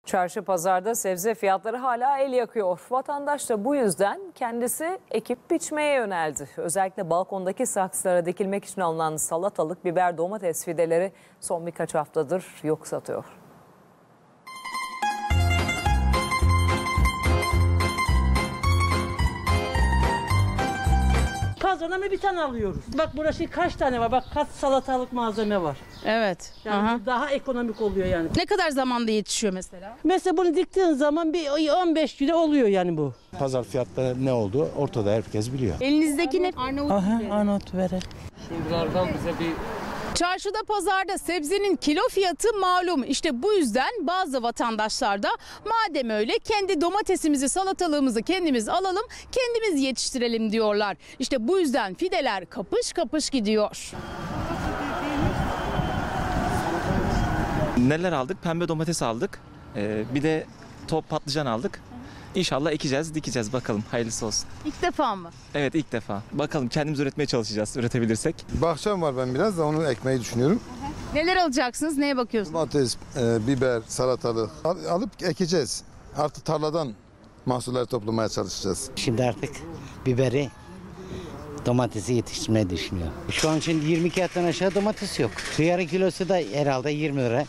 Çarşı pazarda sebze fiyatları hala el yakıyor. Vatandaş da bu yüzden kendisi ekip biçmeye yöneldi. Özellikle balkondaki saksılara dikilmek için alınan salatalık, biber, domates fideleri son birkaç haftadır yok satıyor. Pazardan bir tane alıyoruz. Bak burası kaç tane var? Bak kaç salatalık malzeme var. Evet. Yani bu daha ekonomik oluyor yani. Ne kadar zamanda yetişiyor mesela? Mesela bunu diktiğin zaman bir 15 kilo oluyor yani bu. Pazar fiyatları ne oldu ortada, herkes biliyor. Elinizdeki ne? Arnavut biberi. Arnavut biberi. Şuralardan bize bir Çarşıda pazarda sebzenin kilo fiyatı malum. İşte bu yüzden bazı vatandaşlar da madem öyle kendi domatesimizi, salatalığımızı kendimiz alalım, kendimiz yetiştirelim diyorlar. İşte bu yüzden fideler kapış kapış gidiyor. Neler aldık? Pembe domates aldık. Bir de top patlıcan aldık. İnşallah ekeceğiz, dikeceğiz bakalım. Hayırlısı olsun. İlk defa mı? Evet, ilk defa. Bakalım kendimiz üretmeye çalışacağız, üretebilirsek. Bahçem var, ben biraz da onu ekmeyi düşünüyorum. Neler alacaksınız? Neye bakıyorsunuz? Domates, biber, salatalık alıp ekeceğiz. Artık tarladan mahsulleri toplamaya çalışacağız. Şimdi artık biberi, domatesi yetiştirmeyi düşünüyor. Şu an için 20 kağıttan aşağı domates yok. Hıyarın kilosu da herhalde 20 lira.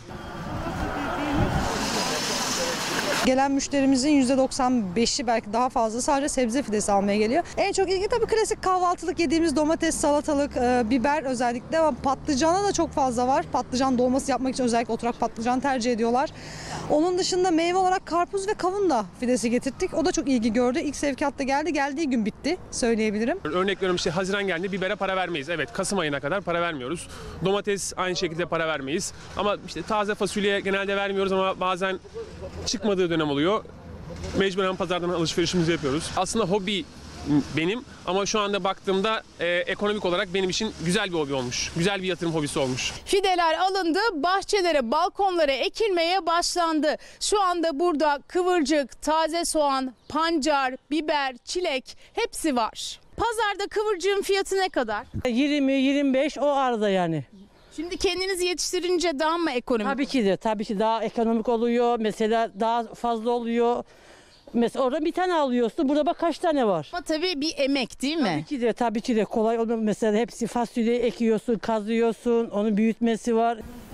Gelen müşterimizin %95'i belki daha fazla sadece sebze fidesi almaya geliyor. En çok ilgi tabii klasik kahvaltılık yediğimiz domates, salatalık, biber özellikle, ama patlıcana da çok fazla var. Patlıcan dolması yapmak için özellikle oturak patlıcan tercih ediyorlar. Onun dışında meyve olarak karpuz ve kavun da fidesi getirttik. O da çok ilgi gördü. İlk sevkiyatta geldi. Geldiği gün bitti söyleyebilirim. örnek veriyorum, işte Haziran geldi, bibere para vermeyiz. Evet, Kasım ayına kadar para vermiyoruz. Domates aynı şekilde para vermeyiz. Ama işte taze fasulye genelde vermiyoruz ama bazen çıkmadığı dönem oluyor. Mecburen pazardan alışverişimizi yapıyoruz. Aslında hobi benim ama şu anda baktığımda ekonomik olarak benim için güzel bir hobi olmuş. Güzel bir yatırım hobisi olmuş. Fideler alındı, bahçelere, balkonlara ekilmeye başlandı. Şu anda burada kıvırcık, taze soğan, pancar, biber, çilek hepsi var. Pazarda kıvırcığın fiyatı ne kadar? 20-25 o arada yani. Şimdi kendiniz yetiştirince daha mı ekonomik? Tabii ki daha ekonomik oluyor. Mesela daha fazla oluyor. Mesela orada bir tane alıyorsun. Burada bak kaç tane var. Ama tabii bir emek değil mi? Tabii ki de kolay olmuyor. Mesela hepsi fasulye ekiyorsun, kazıyorsun. Onun büyütmesi var.